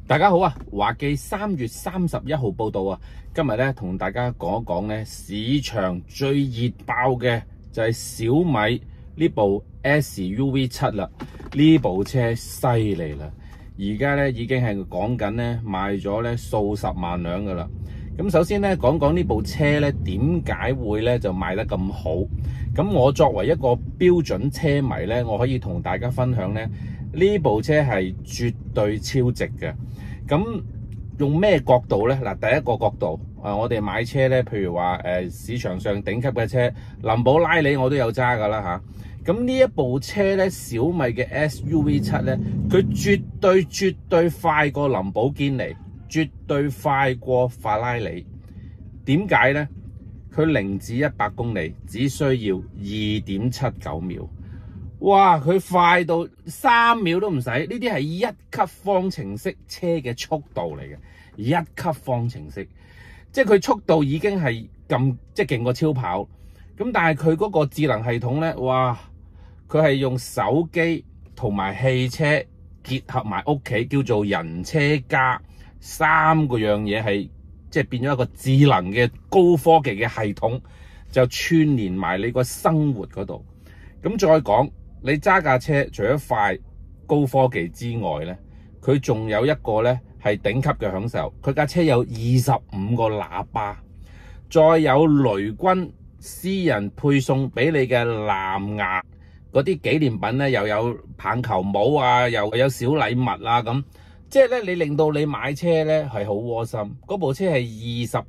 大家好啊！華記3月31號報道啊，今日咧同大家講一講咧市場最熱爆嘅就係小米呢部 SUV7啦。呢部車犀利啦，而家咧已經係講緊咧賣咗咧數十萬輛噶啦。咁首先咧講講呢部車咧點解會咧就賣得咁好。咁我作為一個標準車迷咧，我可以同大家分享咧呢部車係絕對超值嘅。咁用咩角度咧？嗱，第一個角度我哋買車咧，譬如話市場上頂級嘅車，林寶拉里我都有揸噶啦吓。咁呢一部車咧，小米嘅 SUV7咧，佢絕對快過林寶堅尼，絕對快過法拉利。點解咧？佢0至100公里只需要2.79秒。哇！佢快到3秒都唔使，呢啲係1級方程式車嘅速度嚟嘅，1級方程式，即係佢速度已經係咁，即係勁過超跑。咁但係佢嗰個智能系統咧，哇！佢係用手機同埋汽車結合埋屋企，叫做人車家3個樣嘢，係即係變咗一個智能嘅高科技嘅系統，就串連埋你個生活嗰度。咁再講。你揸架車除咗快高科技之外咧，佢仲有一個咧係頂級嘅享受。佢架車有25個喇叭，再有雷軍私人配送俾你嘅藍牙嗰啲紀念品咧，又有棒球帽啊，又有小禮物啊咁。即係咧，你令到你買車咧係好窩心。嗰部車係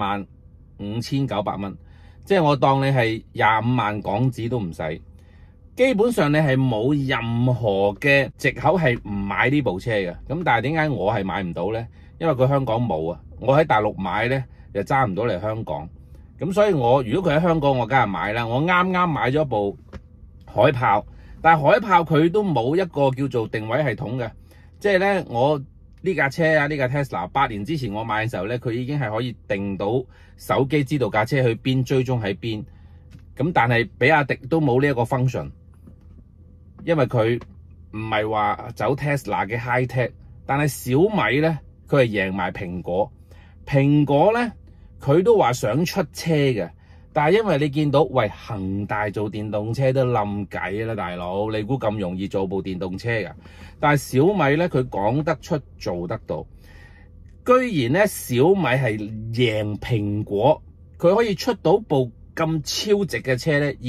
215900蚊，即係我當你係25萬港紙都唔使。基本上你係冇任何嘅藉口係唔買呢部車嘅。咁但係點解我係買唔到呢？因為佢香港冇啊，我喺大陸買呢又揸唔到嚟香港。咁所以我如果佢喺香港，我梗係買啦。我啱啱買咗部海豹，但係海豹佢都冇一個叫做定位系統嘅。即係呢，我呢架車啊，呢架 Tesla 8年之前我買嘅時候呢，佢已經係可以定到手機知道架車去邊，追蹤喺邊。咁但係比亞迪都冇呢一個 function。因為佢唔係話走 Tesla 嘅 high tech， 但係小米咧，佢係贏埋蘋果。蘋果咧，佢都話想出車嘅，但係因為你見到，喂，恒大做電動車都冧計啦，大佬，你估咁容易做部電動車㗎？但係小米咧，佢講得出做得到，居然咧小米係贏蘋果，佢可以出到部咁超值嘅車咧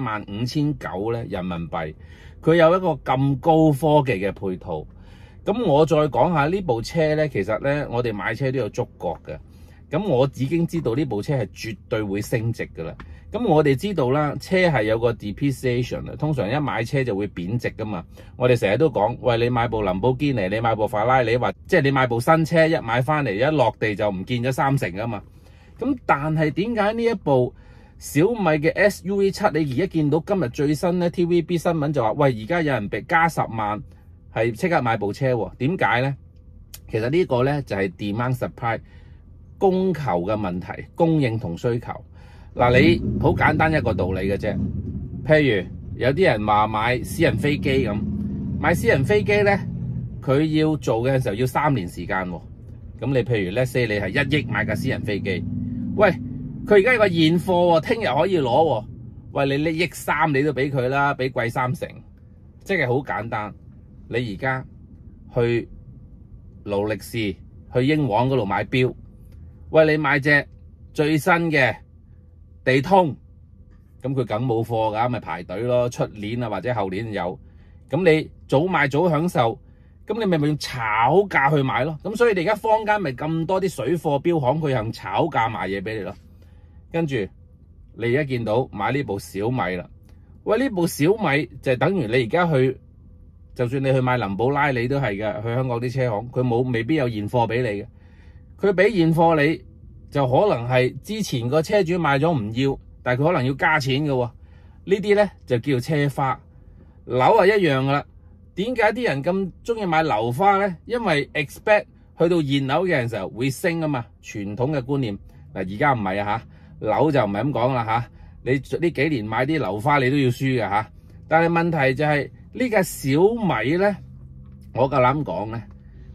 ，215900咧人民幣。佢有一個咁高科技嘅配套，咁我再講下呢部車呢，其實呢，我哋買車都有觸覺嘅，咁我已經知道呢部車係絕對會升值噶啦。咁我哋知道啦，車係有個 depreciation， 通常一買車就會貶值噶嘛。我哋成日都講，喂，你買部林寶堅尼，你買部法拉利，或即係你買部新車，一買翻嚟一落地就唔見咗30%噶嘛。咁但係點解呢一部小米嘅 SUV7，你而家見到今日最新咧 TVB 新聞就話，喂，而家有人被加10萬，係即刻買部車喎？點解咧？其實呢個咧就係 demand supply 供求嘅問題，供應同需求。嗱，你好簡單一個道理嘅啫。譬如有啲人話買私人飛機咁，買私人飛機咧，佢要做嘅時候要3年時間喎。咁你譬如 let's say 你係1億買架私人飛機，喂。佢而家有個現貨喎，聽日可以攞喎。喂，你1億3你都俾佢啦，俾貴30%，即係好簡單。你而家去勞力士、去英皇嗰度買錶，喂，你買隻最新嘅地通，咁佢梗冇貨㗎，咪排隊咯。出年啊或者後年有，咁你早買早享受，咁你咪用炒價去買咯。咁所以你而家坊間咪咁多啲水貨錶行，佢用炒價賣嘢俾你咯。跟住你而家見到買呢部小米啦，喂，呢部小米就等於你而家去，就算你去買林寶拉里都係嘅，去香港啲車行佢未必有現貨俾你嘅，佢俾現貨你就可能係之前個車主買咗唔要，但係佢可能要加錢嘅喎。呢啲咧就叫車花。樓係一樣噶啦。點解啲人咁中意買樓花咧？因為 expect 去到現樓嘅時候會升啊嘛，傳統嘅觀念。嗱，而家唔係啊嚇。樓就唔係咁講啦嚇，你呢幾年買啲樓花你都要輸嘅嚇。但係問題就係呢架小米咧，我夠膽講咧，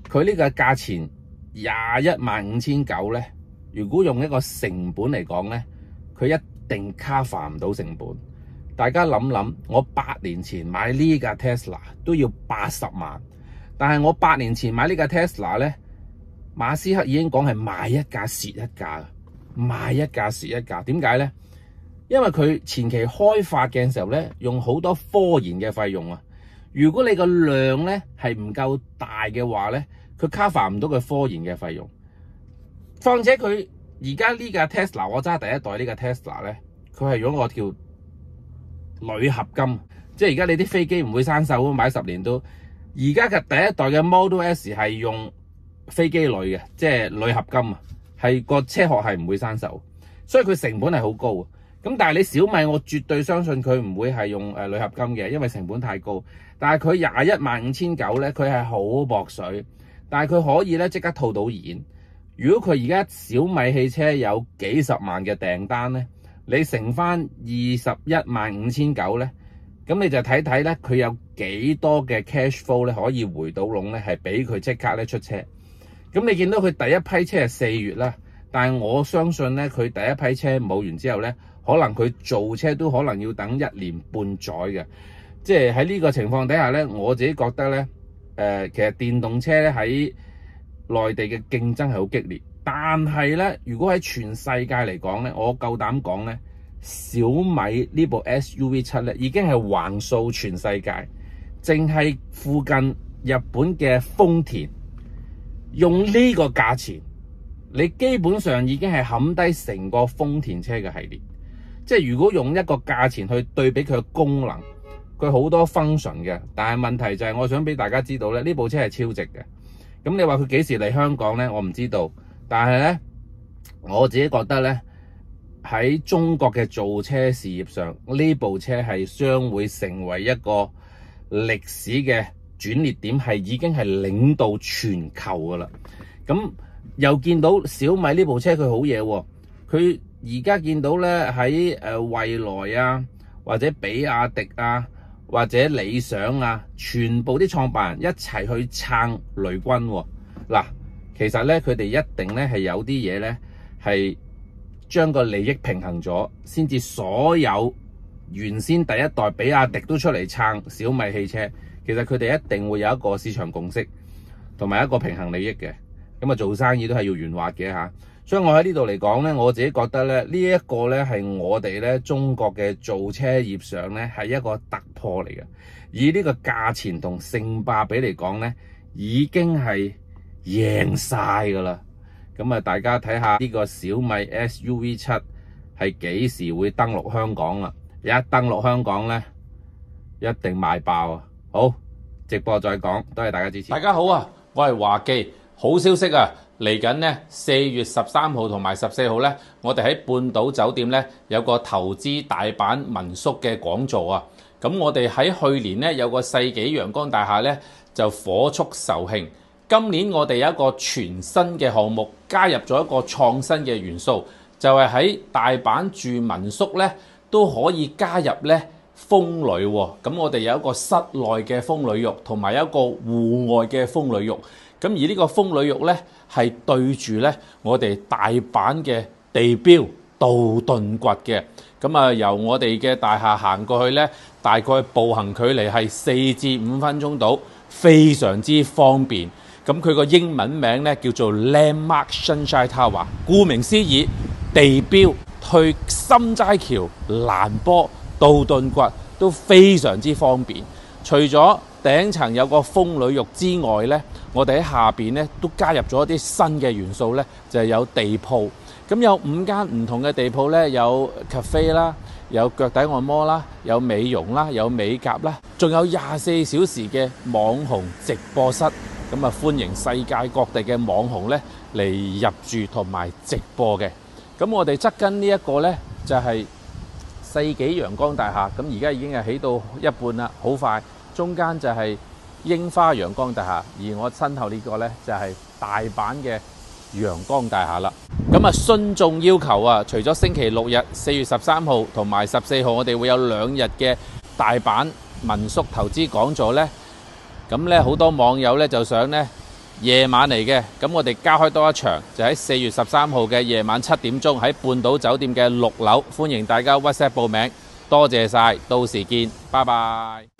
佢呢個價錢215900咧，如果用一個成本嚟講咧，佢一定 cover 唔到成本。大家諗諗，我8年前買呢架 Tesla 都要80萬，但係我8年前買呢架 Tesla 咧，馬斯克已經講係賣一架蝕一架，賣一架蝕一架。點解咧？因為佢前期開發嘅時候咧，用好多科研嘅費用啊。如果你個量咧係唔夠大嘅話咧，佢 cover 唔到佢科研嘅費用。況且佢而家呢架 Tesla， 我揸第一代呢架 Tesla 咧，佢係用個叫鋁合金，即係而家你啲飛機唔會生鏽，買10年都。而家嘅第一代嘅 Model S 係用飛機鋁嘅，即係鋁合金啊，係個車殼係唔會生鏽，所以佢成本係好高。咁但係你小米，我絕對相信佢唔會係用鋁合金嘅，因為成本太高。但係佢215900咧，佢係好薄水，但係佢可以咧即刻套到現。如果佢而家小米汽車有幾十萬嘅訂單咧，你乘翻215900咧，咁你就睇睇咧佢有幾多嘅 cash flow 咧可以回到籠咧，係俾佢即刻咧出車。咁你見到佢第一批車係4月啦，但係我相信咧佢第一批車冇完之後咧，可能佢造車都可能要等1年半載嘅。即係喺呢個情況底下咧，我自己覺得咧，其實電動車咧喺內地嘅競爭係好激烈，但係咧，如果喺全世界嚟講咧，我夠膽講咧，小米呢部 SUV7咧已經係橫掃全世界，淨係附近日本嘅豐田用呢個價錢，你基本上已經係冚低成個豐田車嘅系列。即係如果用一個價錢去對比佢嘅功能，佢好多 function 嘅，但係問題就係我想俾大家知道咧，呢部車係超值嘅。咁你話佢幾時嚟香港咧？我唔知道，但係咧我自己覺得咧，喺中國嘅造車事業上，呢部車係將會成為一個歷史嘅轉捩點，係已經係領導全球噶啦。咁又見到小米呢部車佢好嘢喎，佢而家見到咧喺蔚來啊，或者比亞迪啊，或者理想啊，全部啲創辦人一齊去撐雷軍喎。嗱，其實咧佢哋一定咧係有啲嘢咧係將個利益平衡咗，先至所有原先第一代比亞迪都出嚟撐小米汽車。其實佢哋一定會有一個市場共識同埋一個平衡利益嘅。咁啊做生意都係要圓滑嘅嚇。所以我喺呢度嚟講咧，我自己覺得咧呢一個咧係我哋咧中國嘅造車業上咧係一個突破嚟嘅。以呢個價錢同性價比嚟講咧，已經係贏晒噶啦。咁啊，大家睇下呢個小米 SUV7係幾時會登陸香港啊？一登陸香港咧，一定賣爆啊！好，直播再講，多謝大家支持。大家好啊，我係華記。好消息啊！嚟緊呢4月13號同埋14號呢，我哋喺半島酒店呢有個投資大阪民宿嘅講座啊。咁我哋喺去年呢有個世紀陽光大廈呢就火速售罄。今年我哋有一個全新嘅項目，加入咗一個創新嘅元素，就係喺大阪住民宿呢都可以加入呢風呂喎。咁我哋有一個室內嘅風呂浴，同埋一個戶外嘅風呂浴。咁而呢個風呂浴呢，係對住呢我哋大阪嘅地標道頓堀嘅。咁啊，由我哋嘅大廈行過去呢，大概步行距離係4至5分鐘到，非常之方便。咁佢個英文名呢叫做 Landmark Sunshine Tower。顧名思義，地標去心齋橋、蘭波、道頓堀都非常之方便。除咗頂層有個風呂浴之外呢，我哋喺下邊呢都加入咗一啲新嘅元素呢，就係有地鋪。咁有5間唔同嘅地鋪呢，有 cafe 啦，有腳底按摩啦，有美容啦，有美甲啦，仲有24小時嘅網紅直播室。咁啊，歡迎世界各地嘅網紅呢嚟入住同埋直播嘅。咁我哋側跟呢一個呢，就係世紀陽光大廈。咁而家已經係起到一半啦，好快。中間就係櫻花陽光大廈，而我身後呢個呢，就係大阪嘅陽光大廈啦。咁啊，信眾要求啊，除咗星期六日4月13號同埋14號，我哋會有2日嘅大阪民宿投資講座呢。咁呢，好多網友呢就想呢夜晚嚟嘅，咁我哋加開多一場，就喺4月13號嘅夜晚7點鐘喺半島酒店嘅6樓，歡迎大家 WhatsApp 報名，多謝晒，到時見，拜拜。